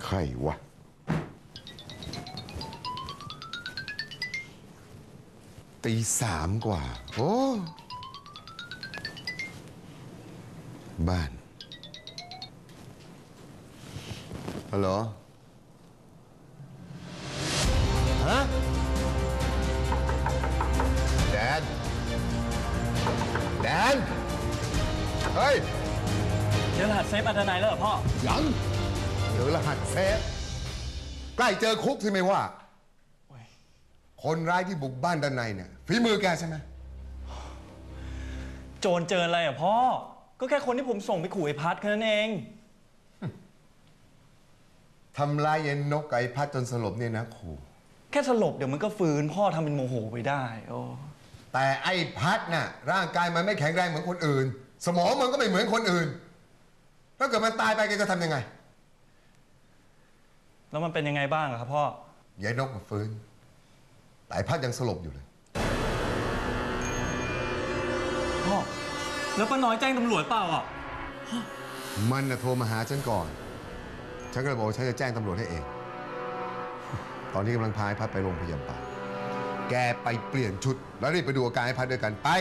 รวะตี3กว่าโอ้บ้านฮัลโหลฮะแดนเฮ้ยเจอรหัสเซฟอันตรายแล้วเหรอพ่อยังเจอรหัสเซฟใกล้เจอคุกใช่ไหมว่าคนร้ายที่บุกบ้านด้านในเนี่ยฝีมือแกใช่ไหมโจรเจออะไรอ่ะพ่อก็แค่คนที่ผมส่งไปขู่ไอ้พัดแค่นั้นเองทำร้ายยายนกไก่พัดจนสลบเนี่ยนะครูแค่สลบเดี๋ยวมันก็ฟื้นพ่อทำเป็นโมโหไปได้โอ้แต่ไอ้พัดน่ะร่างกายมันไม่แข็งแรงเหมือนคนอื่นสมองมันก็ไม่เหมือนคนอื่นถ้าเกิดมันตายไปแกจะทำยังไงแล้วมันเป็นยังไงบ้างครับพ่อยายนกมันฟื้นแต่ไอ้พัดยังสลบอยู่เลยพ่อแล้วป้าน้อยแจ้งตำรวจเปล่าอ่ะมันน่ะโทรมาหาฉันก่อนฉันก็เลยบอกว่าฉันจะแจ้งตำรวจให้เองตอนนี้กำลังพาไอ้พัดไปโรงพยาบาลแกไปเปลี่ยนชุดแล้วรีบไปดูอาการไอ้พัดด้วยกันไป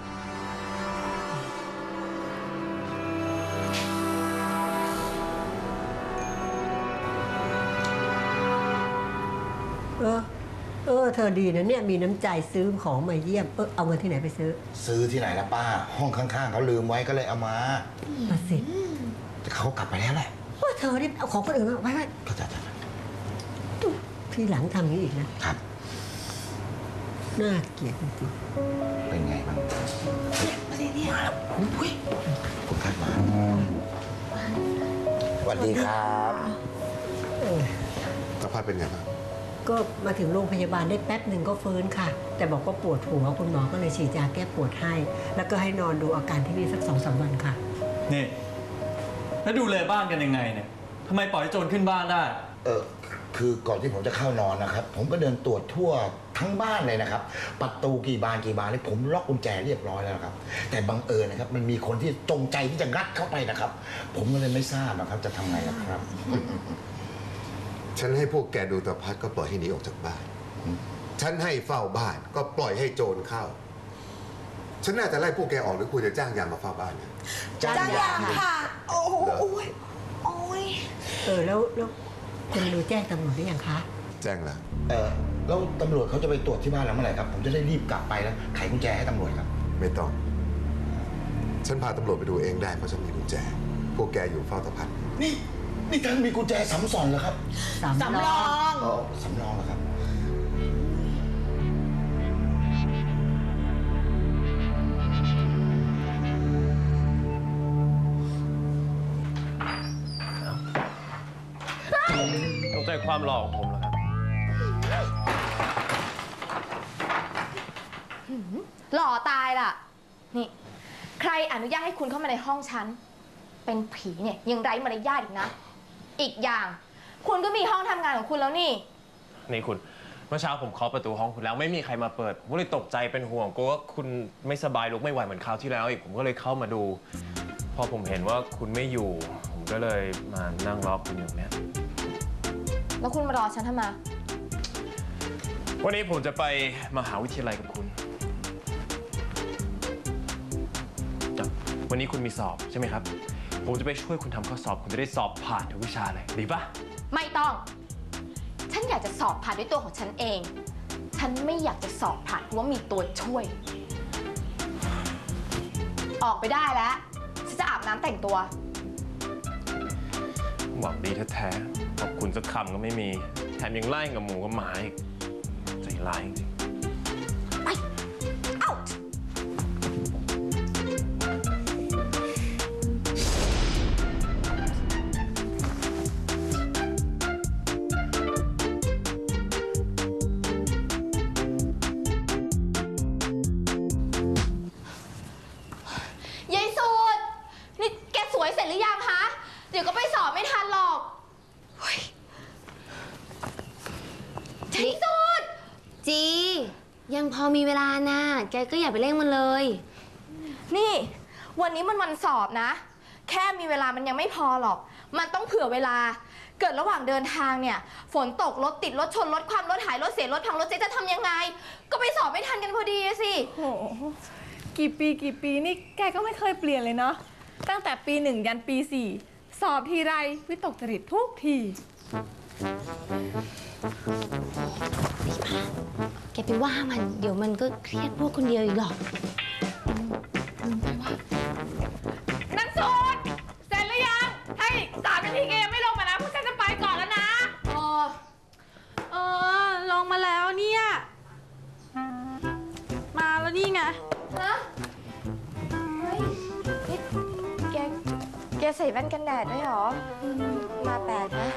เธอดีนะเนี่ยมีน้ำใจซื้อของมาเยี่ยมเอาเงินที่ไหนไปซื้อที่ไหนล่ะป้าห้องข้างๆเขาลืมไว้ก็เลยเอามาสิแต่เขากลับไปแล้วแหละว่าเธอนี่เอาของคนอื่นมาไว้ก็จะที่หลังทำอย่างนี้อีกนะครับน่าเกลียดจริงๆเป็นไงบ้างมาเลยเนี่ยคุณคาดมาสวัสดีครับแล้วพัดเป็นไงบ้างก็มาถึงโรงพยาบาลได้แป๊บหนึ่งก็ฟื้นค่ะแต่บอกว่าปวดหัวคุณหมอก็เลยฉีดยาแก้ปวดให้แล้วก็ให้นอนดูอาการที่นี่สัก2-3 วันค่ะนี่แล้วดูแลบ้านกันยังไงเนี่ยทำไมปล่อยให้โจรขึ้นบ้านได้คือก่อนที่ผมจะเข้านอนนะครับผมก็เดินตรวจทั่วทั้งบ้านเลยนะครับประตูกี่บานเลยผมล็อกกุญแจเรียบร้อยแล้วครับแต่บังเอิญนะครับมันมีคนที่จงใจที่จะงัดเข้าไปนะครับผมก็เลยไม่ทราบนะครับจะทำไงนะครับฉันให้พวกแกดูตาพัดก็ปล่อยให้หนีออกจากบ้านฉันให้เฝ้าบ้านก็ปล่อยให้โจรเข้าฉันน่าจะไล่พวกแกออกหรือควรจะจ้างยามมาเฝ้าบ้านเนี่ยจ้างยามค่ะโอ้ยแล้วคุณดูแจ้งตำรวจหรือยังคะแจ้งแล้วแล้วตำรวจเขาจะไปตรวจที่บ้านเราเมื่อไหร่ครับผมจะได้รีบกลับไปแล้วไขกุญแจให้ตำรวจครับไม่ต้องฉันพาตำรวจไปดูเองได้เพราะฉันมีกุญแจพวกแกอยู่เฝ้าตาพัดนี่ท่านมีกุญแจสำรองเหรอครับสำรองสำรองเหรอครับตกใจความหล่อของผมเหรอครับหล่อตายล่ะนี่ใครอนุญาตให้คุณเข้ามาในห้องฉันเป็นผีเนี่ยยังไร้มารยาทอีกนะอีกอย่างคุณก็มีห้องทำงานของคุณแล้วนี่คุณเมื่อเช้าผมเคาะประตูห้องคุณแล้วไม่มีใครมาเปิดผมก็เลยตกใจเป็นห่วงกลัวว่าคุณไม่สบายลุกไม่ไหวเหมือนคราวที่แล้วอีกผมก็เลยเข้ามาดูพอผมเห็นว่าคุณไม่อยู่ผมก็เลยมานั่งรอคุณอยู่เนี่ยแล้วคุณมารอฉันทำไมวันนี้ผมจะไปมหาวิทยาลัยกับคุณวันนี้คุณมีสอบใช่ไหมครับผมจะไปช่วยคุณทำข้อสอบคุณจะได้สอบผ่านทุกวิชาเลยดีปะไม่ต้องฉันอยากจะสอบผ่านด้วยตัวของฉันเองฉันไม่อยากจะสอบผ่านเพราะว่ามีตัวช่วยออกไปได้แล้วฉันจะอาบน้ำแต่งตัวหวังดีแท้ๆขอบคุณสักคำก็ไม่มีแถมยังไล่กับหมูกับหมาอีกใจร้ายจริงไปเอ้า เดี๋ยวก็ไปสอบไม่ทันหรอกที่สุดจียังพอมีเวลานะแกก็อย่าไปเร่งมันเลยนี่วันนี้มันวันสอบนะแค่มีเวลามันยังไม่พอหรอกมันต้องเผื่อเวลาเกิดระหว่างเดินทางเนี่ยฝนตกรถติดรถชนรถความรถหายรถเสียรถพังรถเจ๊จะทำยังไงก็ไปสอบไม่ทันกันพอดีสิโอ้โหกี่ปีนี่แกก็ไม่เคยเปลี่ยนเลยเนาะตั้งแต่ปี 1 ยันปี 4 สอบทีไรวิตกจริตทุกทีแกไปว่ามันเดี๋ยวมันก็เครียดพวกคนเดียวอีกหรอกนันสูตรเสร็จหรือยังให้3 นาทีแกยังไม่ลงมานะพวกฉันจะไปก่อนแล้วนะลงมาแล้วเนี่ยมาแล้วนี่ไงฮะเฮ้ยนี่แกใส่แว่นกันแดดด้วยเหรอมาแปลกนะ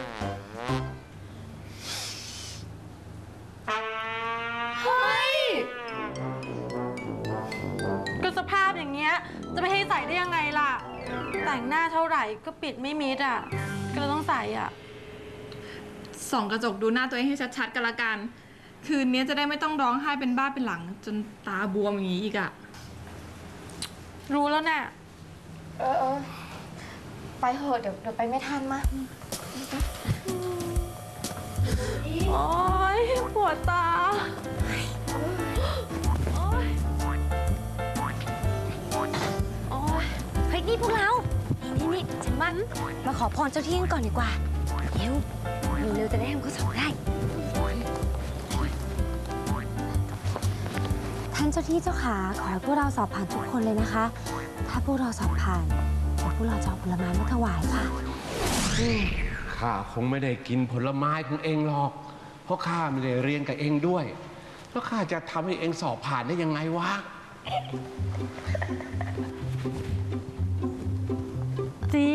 เฮ้ยก็สภาพอย่างเงี้ยจะไม่ให้ใส่ได้ยังไงล่ะแต่งหน้าเท่าไหร่ก็ปิดไม่มิดอ่ะก็เลยต้องใส่อ่ะส่องกระจกดูหน้าตัวเองให้ชัดๆกันละกันคืนนี้จะได้ไม่ต้องร้องไห้เป็นบ้าเป็นหลังจนตาบวมอย่างนี้อีกอ่ะรู้แล้วน่ะไปเถอะเดี๋ยวไปไม่ทันมาโอ๊ยปวดตาเฮ้ยนี่พวกเรานี่ฉันว่ามาขอพรเจ้าที่กันก่อนดีกว่าเร็วจะได้ทำข้อสอบได้ท่านเจ้าที่เจ้าขาขอให้พวกเราสอบผ่านทุกคนเลยนะคะ ถ้าพวกเราสอบผ่านเดี๋ยวพวกเราจะเอาผลไม้มาถวายค่ะข้าคงไม่ได้กินผลไม้ของเองหรอกเพราะข้าไม่ได้เรียนกับเองด้วยแล้วข้าจะทำให้เองสอบผ่านได้ยังไงวะจี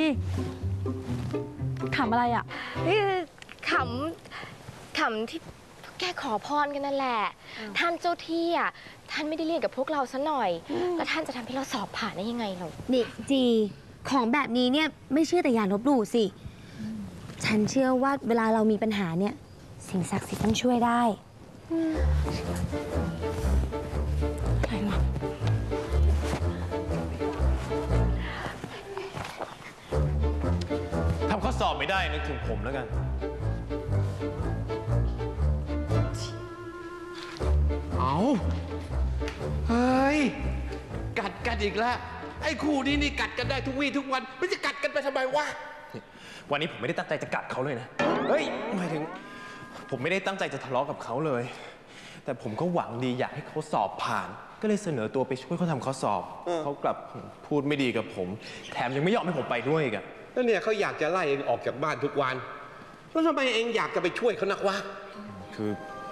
ขำอะไรอ่ะนี่ขำที่แกขอพรกันนั่นแหละท่านเจ้าที่อ่ะท่านไม่ได้เรียนกับพวกเราซะหน่อยแล้วท่านจะทำให้เราสอบผ่านได้ยังไงเรานี่จีของแบบนี้เนี่ยไม่เชื่อแต่อย่าลบหลู่สิฉันเชื่อว่าเวลาเรามีปัญหาเนี่ยสิ่งศักดิ์สิทธิ์ต้องช่วยได้ทำข้อสอบไม่ได้นึกถึงผมแล้วกันเอาเฮ้ยกัดกันอีกแล้วไอ้คู่นี้นี่กัดกันได้ทุกวี่ทุกวันไม่จะกัดกันไปทำไมวะวันนี้ผมไม่ได้ตั้งใจจะกัดเขาเลยนะเฮ้ยหมายถึงผมไม่ได้ตั้งใจจะทะเลาะกับเขาเลยแต่ผมก็หวังดีอยากให้เขาสอบผ่านก็เลยเสนอตัวไปช่วยเขาทำข้อสอบเขากลับพูดไม่ดีกับผมแถมยังไม่ยอมให้ผมไปด้วยอีกอะแล้วเนี่ยเขาอยากจะไล่เองออกจากบ้านทุกวันแล้วทำไมเองอยากจะไปช่วยเขานักวะคือ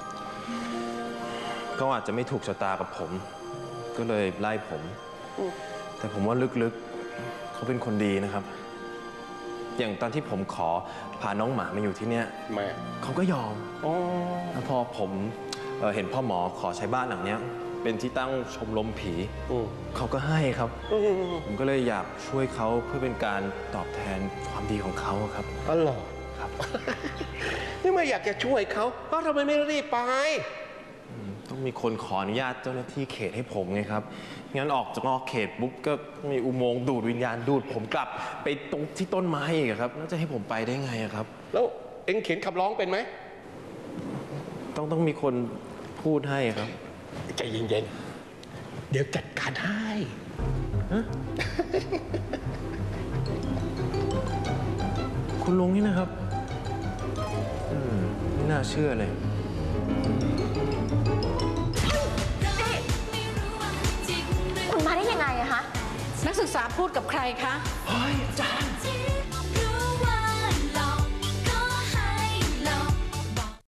เขาอาจจะไม่ถูกชะตากับผมก็เลยไล่ผมแต่ผมว่าลึกๆเขาเป็นคนดีนะครับอย่างตอนที่ผมขอพาน้องหมามาอยู่ที่เนี่ยเขาก็ยอมแล้วพอผมเห็นพ่อหมอขอใช้บ้านหลังเนี้ยเป็นที่ตั้งชมรมผีเขาก็ให้ครับผมก็เลยอยากช่วยเขาเพื่อเป็นการตอบแทนความดีของเขาครับอ๋อเหรอครับนี่ไม่อยากจะช่วยเขาทำไมไม่รีบไปต้องมีคนขออนุญาตเจ้าหน้าที่เขตให้ผมไงครับงั้นออกจากนอกเขตปุ๊บก็มีอุโมงค์ดูดวิญญาณดูดผมกลับไปตรงที่ต้นไม้อีกครับแล้วจะให้ผมไปได้ไงครับแล้วเอ็งเขียนคำร้องเป็นไหมต้องมีคนพูดให้ครับใจเย็นๆเดี๋ยวจัดการให้คุณลุงนี่นะครับไม่น่าเชื่อเลยคุณมาได้ยังไงอะคะนักศึกษาพูดกับใครคะเฮ้ยอาจารย์